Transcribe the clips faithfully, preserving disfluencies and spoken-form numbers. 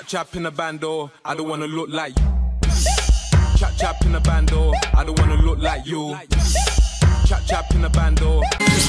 chap in a bando, I don't wanna look like you. Chap chap in a bando, I don't wanna look like you. Chap chap in a bando.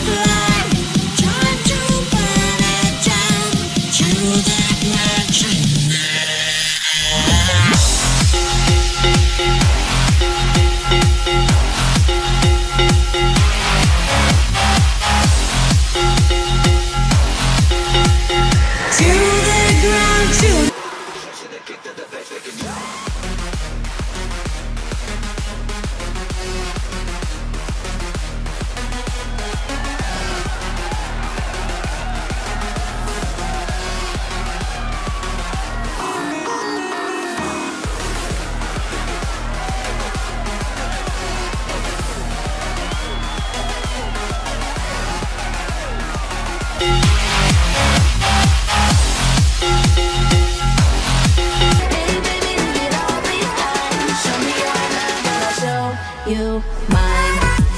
You mine.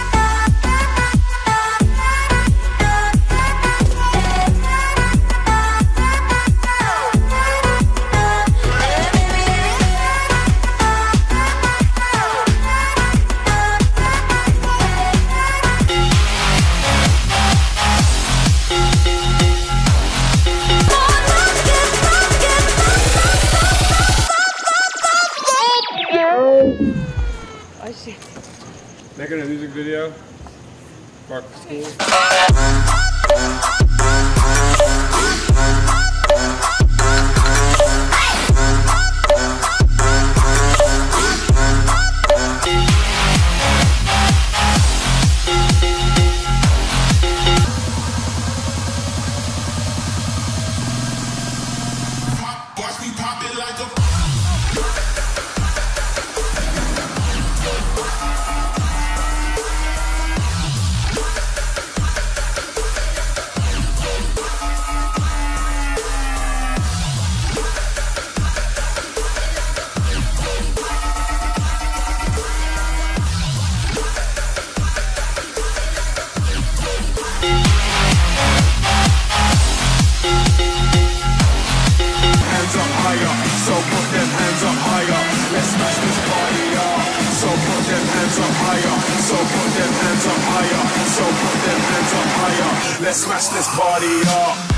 Oh shit. Making a music video. Mark for school. So put them hands up higher, let's smash this party up. So put them hands up higher, so put them hands up higher, so put them hands up higher, let's smash this party up.